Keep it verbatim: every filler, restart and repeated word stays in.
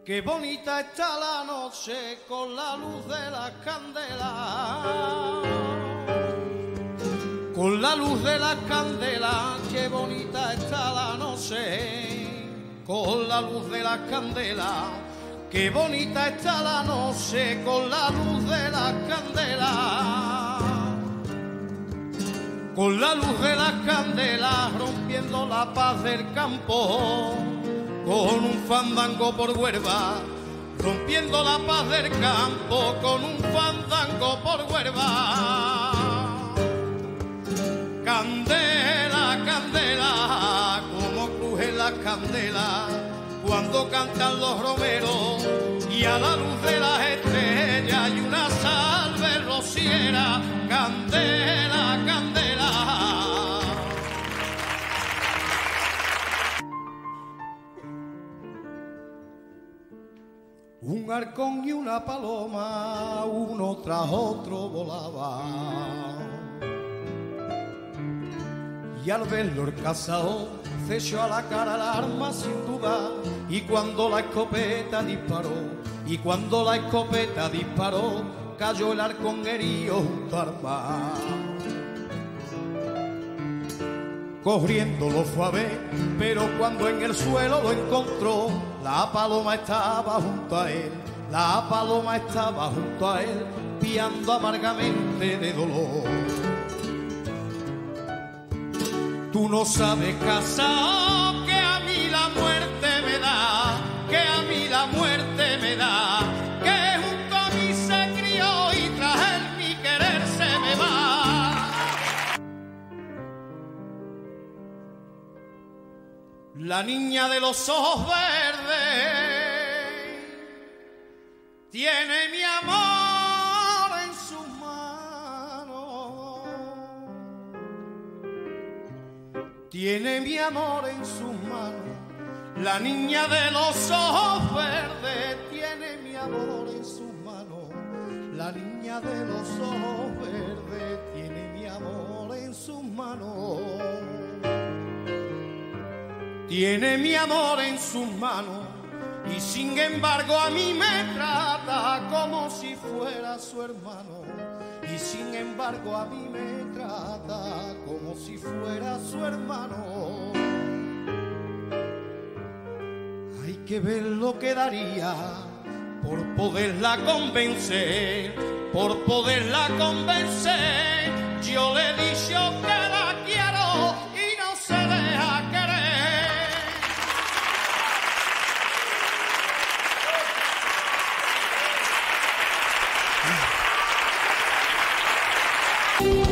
Qué bonita está la noche con la luz de las candelas. Con la luz de las candelas, qué bonita está la noche. Con la luz de las candelas, qué bonita está la noche. Con la luz de las candelas. Con la luz de las candelas, rompiendo la paz del campo. Con un fandango por Huelva, rompiendo la paz del campo, con un fandango por Huelva. Candela, candela, como crujen las candelas cuando cantan los romeros y a la luz de las estrellas y una salve rociera. Candela, candela. Un halcón y una paloma, uno tras otro volaban. Y al verlo el cazador se echó a la cara el arma sin duda. Y cuando la escopeta disparó, y cuando la escopeta disparó, cayó el halcón herido junto al mar. Corriendo lo fue a ver, pero cuando en el suelo lo encontró, la paloma estaba junto a él, la paloma estaba junto a él, piando amargamente de dolor. Tú no sabes, casao, que a mí la muerte me da, que a mí la muerte me da, que junto a mí se crió y tras él mi querer se me va. La niña de los ojos verdes tiene mi amor en sus manos, tiene mi amor en sus manos. La niña de los ojos verdes tiene mi amor en sus manos. La niña de los ojos verdes tiene mi amor en sus manos. Tiene mi amor en sus manos y sin embargo a mí me trata como si fuera su hermano. Y sin embargo a mí me trata como si fuera su hermano. Hay que ver lo que daría por poderla convencer, por poderla convencer. Yo le he dicho que la quiero y no se deja querer. Thank you.